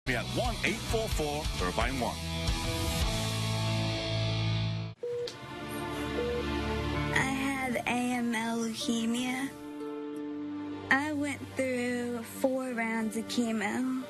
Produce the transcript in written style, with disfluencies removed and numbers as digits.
Me at 1-844-Irvine-1. I had AML leukemia. I went through 4 rounds of chemo.